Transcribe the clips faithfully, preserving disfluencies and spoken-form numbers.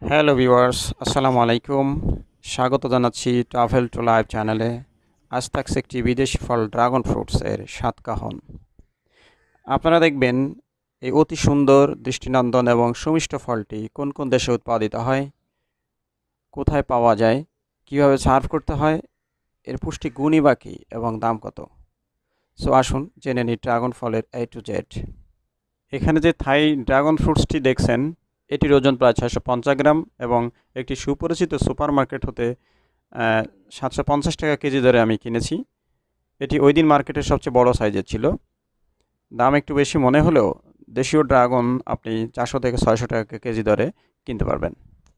Hello viewers, আসসালামু আলাইকুম। স্বাগত জানাচ্ছি ট্রাভেল টু লাইভ চ্যানেলে। আজ থাকছে একটি বিদেশি ফল ড্রাগন ফ্রুটসের স্বাদ কাহন। আপনারা দেখবেন এই অতি সুন্দর, দৃষ্টিনন্দন এবং সুমিষ্ট ফলটি কোন কোন দেশে উৎপাদিত হয়, কোথায় পাওয়া যায়, কিভাবে সার্ভ করতে হয়, এর পুষ্টি গুণই বা কী এবং দাম কত। সো আসুন জেনে নিই ড্রাগন ফলের এ টু জেড। এখানে যে থাই ড্রাগন ফ্রুটসটি দেখছেন, এটির ওজন প্রায় ছয়শো পঞ্চাশ গ্রাম এবং একটি সুপরিচিত সুপার মার্কেট হতে সাতশো পঞ্চাশ টাকা কেজি দরে আমি কিনেছি। এটি ওই দিন মার্কেটের সবচেয়ে বড় সাইজের ছিল। দাম একটু বেশি মনে হলেও দেশীয় ড্রাগন আপনি চারশো থেকে ছয়শো টাকা কেজি দরে কিনতে পারবেন।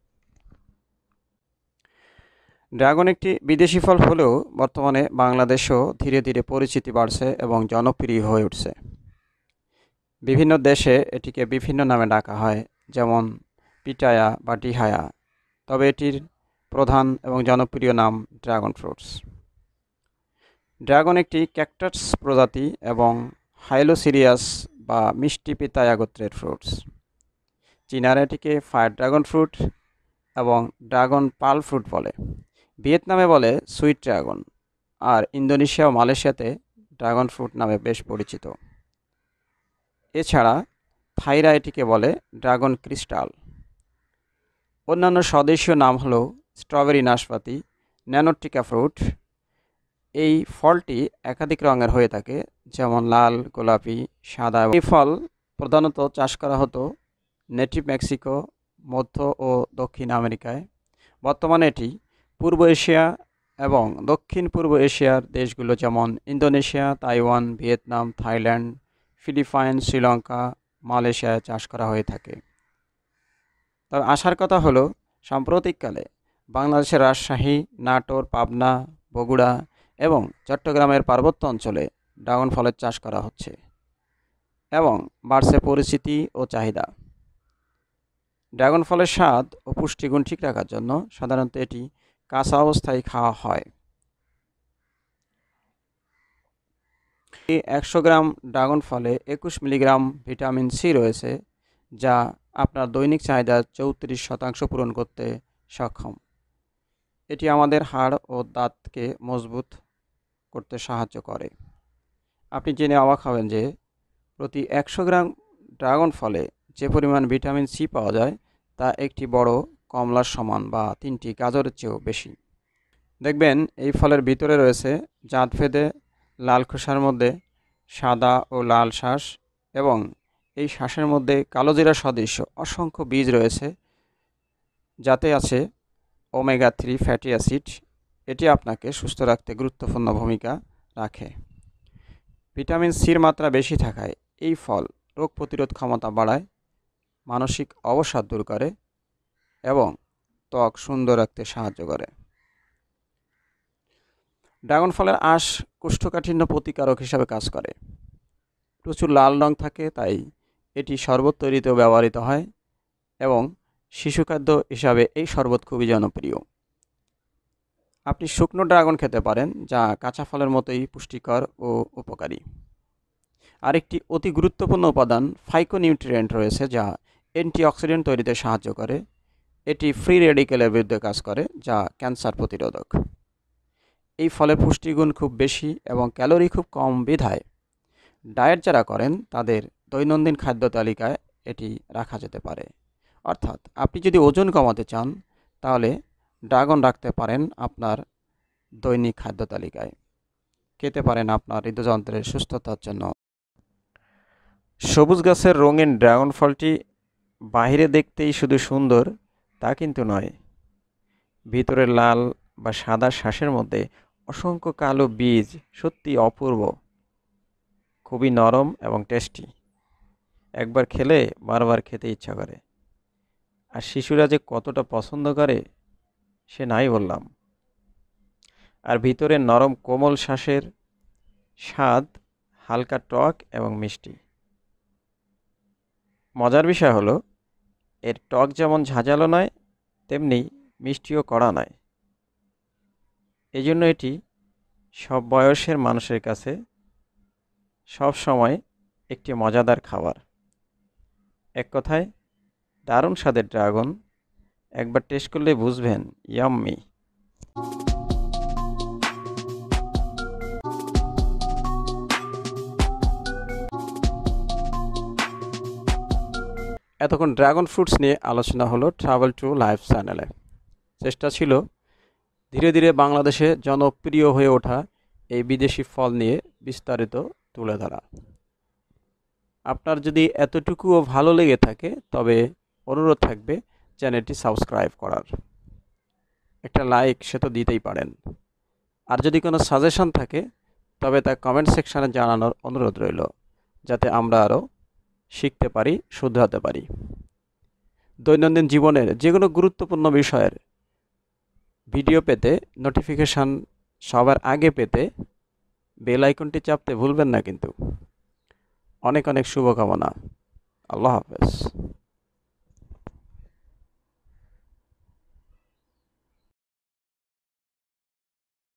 ড্রাগন একটি বিদেশি ফল হলেও বর্তমানে বাংলাদেশেও ধীরে ধীরে পরিচিতি বাড়ছে এবং জনপ্রিয় হয়ে উঠছে। বিভিন্ন দেশে এটিকে বিভিন্ন নামে ডাকা হয়, যেমন পিটায়া বা ডিহায়া, তবে এটির প্রধান এবং জনপ্রিয় নাম ড্রাগন ফ্রুটস। ড্রাগন একটি ক্যাকটাস প্রজাতি এবং হাইলোসিরিয়াস বা মিষ্টি পিতায়া গোত্রের ফ্রুটস। চীনারা এটিকে ফায়ার ড্রাগন ফ্রুট এবং ড্রাগন পার্ল ফ্রুট বলে। ভিয়েতনামে বলে সুইট ড্রাগন, আর ইন্দোনেশিয়া ও মালয়েশিয়াতে ড্রাগন ফ্রুট নামে বেশ পরিচিত। এছাড়া থাইরা এটিকে বলে ড্রাগন ক্রিস্টাল। অন্যান্য স্বদেশীয় নাম হলো স্ট্রবেরি নাশপাতি, ন্যানোটিকা ফ্রুট। এই ফলটি একাধিক রঙের হয়ে থাকে, যেমন লাল, গোলাপি, সাদা। এই ফল প্রধানত চাষ করা হতো নেটিভ মেক্সিকো, মধ্য ও দক্ষিণ আমেরিকায়। বর্তমানে এটি পূর্ব এশিয়া এবং দক্ষিণ পূর্ব এশিয়ার দেশগুলো যেমন Indonesia, Taiwan, Vietnam, Thailand, Philippine, Sri Lanka, মালয়েশিয়ায় চাষ করা হয়ে থাকে। তবে আসার কথা হলো, সাম্প্রতিককালে বাংলাদেশের রাজশাহী, নাটোর, পাবনা, বগুড়া এবং চট্টগ্রামের পার্বত্য অঞ্চলে ড্রাগন ফলের চাষ করা হচ্ছে এবং বাড়ছে পরিচিতি ও চাহিদা। ড্রাগন ফলের স্বাদ ও পুষ্টিগুণ ঠিক রাখার জন্য সাধারণত এটি কাঁচা অবস্থায় খাওয়া হয়। এই একশো গ্রাম ড্রাগন ফলে একুশ মিলিগ্রাম ভিটামিন সি রয়েছে, যা আপনার দৈনিক চাহিদার চৌত্রিশ শতাংশ পূরণ করতে সক্ষম। এটি আমাদের হাড় ও দাঁতকে মজবুত করতে সাহায্য করে। আপনি জেনে অবাক হবেন যে প্রতি একশো গ্রাম ড্রাগন ফলে যে পরিমাণ ভিটামিন সি পাওয়া যায় তা একটি বড় কমলার সমান বা তিনটি গাজরের চেয়েও বেশি। দেখবেন এই ফলের ভিতরে রয়েছে জাতভেদে লাল খোসার মধ্যে সাদা ও লাল শাঁস, এবং এই শাঁসের মধ্যে কালোজিরা সদৃশ্য অসংখ্য বীজ রয়েছে, যাতে আছে ওমেগা থ্রি ফ্যাটি অ্যাসিড। এটি আপনাকে সুস্থ রাখতে গুরুত্বপূর্ণ ভূমিকা রাখে। ভিটামিন সির মাত্রা বেশি থাকায় এই ফল রোগ প্রতিরোধ ক্ষমতা বাড়ায়, মানসিক অবসাদ দূর করে এবং ত্বক সুন্দর রাখতে সাহায্য করে। ড্রাগন ফলের আঁশ কোষ্ঠকাঠিন্য প্রতিকারক হিসাবে কাজ করে। প্রচুর লাল রং থাকে, তাই এটি শরবত তৈরিতেও ব্যবহৃত হয় এবং শিশু খাদ্য হিসাবে এই শরবত খুবই জনপ্রিয়। আপনি শুকনো ড্রাগন খেতে পারেন, যা কাঁচা ফলের মতোই পুষ্টিকর ও উপকারী। আরেকটি অতি গুরুত্বপূর্ণ উপাদান ফাইটোনিউট্রিয়েন্ট রয়েছে, যা অ্যান্টিঅক্সিডেন্ট তৈরিতে সাহায্য করে। এটি ফ্রি রেডিকেলের বিরুদ্ধে কাজ করে, যা ক্যান্সার প্রতিরোধক। এই ফলের পুষ্টিগুণ খুব বেশি এবং ক্যালোরি খুব কম বিধায় ডায়েট যারা করেন তাদের দৈনন্দিন খাদ্য তালিকায় এটি রাখা যেতে পারে। অর্থাৎ আপনি যদি ওজন কমাতে চান তাহলে ড্রাগন রাখতে পারেন আপনার দৈনিক খাদ্য তালিকায়। খেতে পারেন আপনার হৃদযন্ত্রের সুস্থতার জন্য। সবুজ গাছের রঙিন ড্রাগন ফলটি বাহিরে দেখতেই শুধু সুন্দর তা কিন্তু নয়। ভিতরের লাল বা সাদা শাঁসের মধ্যে অসংখ্য কালো বীজ সত্যি অপূর্ব, খুবই নরম এবং টেস্টি। একবার খেলে বারবার খেতে ইচ্ছা করে। আর শিশুরা যে কতটা পছন্দ করে সে নাই বললাম। আর ভিতরে নরম কোমল শাঁসের স্বাদ হালকা টক এবং মিষ্টি। মজার বিষয় হলো এর টক যেমন ঝাঁঝালো নয়, তেমনি মিষ্টিও কড়া নয়। এই জন্য এটি সব বয়সের মানুষের কাছে সব সময় একটি মজাদার খাবার। এক কথায় দারুণ স্বাদের ড্রাগন একবার টেস্ট করলে বুঝবেন, ইয়াম্মি। এতক্ষণ ড্রাগন ফ্রুটস নিয়ে আলোচনা হলো ট্রাভেল টু লাইফ চ্যানেলে। চেষ্টা ছিল ধীরে ধীরে বাংলাদেশে জনপ্রিয় হয়ে ওঠা এই বিদেশি ফল নিয়ে বিস্তারিত তুলে ধরা। আপনার যদি এতটুকুও ভালো লেগে থাকে তবে অনুরোধ থাকবে চ্যানেলটি সাবস্ক্রাইব করার, একটা লাইক সে তো দিতেই পারেন। আর যদি কোনো সাজেশন থাকে তবে তা কমেন্ট সেকশানে জানানোর অনুরোধ রইল, যাতে আমরা আরও শিখতে পারি, শুধরাতে পারি। দৈনন্দিন জীবনের যে কোনো গুরুত্বপূর্ণ বিষয়ের ভিডিও পেতে, নোটিফিকেশান সবার আগে পেতে বেল আইকনটি চাপতে ভুলবেন না কিন্তু। অনেক অনেক শুভকামনা। আল্লাহ হাফেজ।